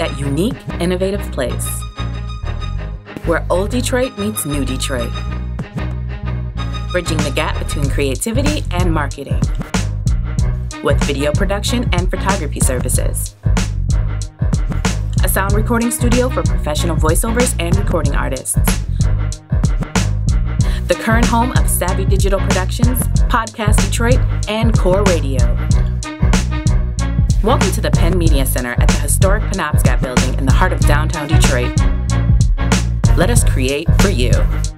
that unique, innovative place where old Detroit meets new Detroit, bridging the gap between creativity and marketing with video production and photography services, a sound recording studio for professional voiceovers and recording artists, the current home of Savvy Digital Productions, Podcast Detroit, and Core Radio. Welcome to the Penn Media Center at the historic Penobscot Building in the heart of downtown Detroit. Let us create for you.